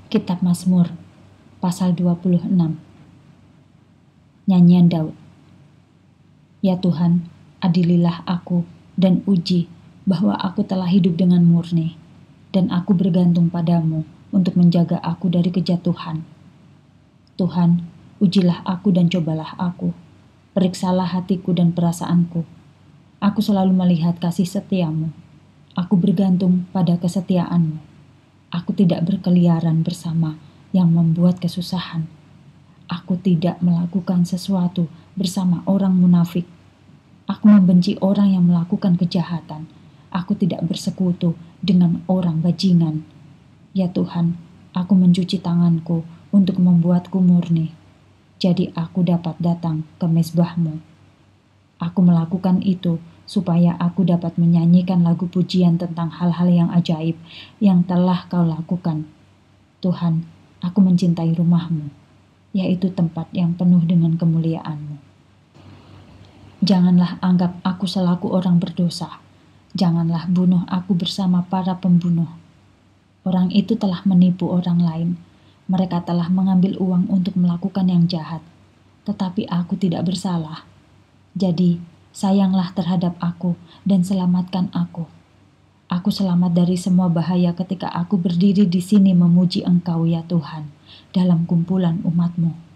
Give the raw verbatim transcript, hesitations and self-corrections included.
Kitab Mazmur, pasal dua puluh enam. Nyanyian Daud. Ya Tuhan, adililah aku dan uji bahwa aku telah hidup dengan murni, dan aku bergantung padamu untuk menjaga aku dari kejatuhan. Tuhan, ujilah aku dan cobalah aku, periksalah hatiku dan perasaanku. Aku selalu melihat kasih setiamu, aku bergantung pada kesetiaanmu. Aku tidak berkeliaran bersama yang membuat kesusahan. Aku tidak melakukan sesuatu bersama orang munafik. Aku membenci orang yang melakukan kejahatan. Aku tidak bersekutu dengan orang bajingan. Ya Tuhan, aku mencuci tanganku untuk membuatku murni. Jadi aku dapat datang ke mezbah-Mu. Aku melakukan itu supaya aku dapat menyanyikan lagu pujian tentang hal-hal yang ajaib yang telah Kau lakukan. Tuhan, aku mencintai rumah-Mu, yaitu tempat yang penuh dengan kemuliaan-Mu. Janganlah anggap aku selaku orang berdosa. Janganlah bunuh aku bersama para pembunuh. Orang itu telah menipu orang lain. Mereka telah mengambil uang untuk melakukan yang jahat. Tetapi aku tidak bersalah. Jadi, sayanglah terhadap aku dan selamatkan aku. Aku selamat dari semua bahaya ketika aku berdiri di sini memuji Engkau ya Tuhan, dalam kumpulan umat-Mu.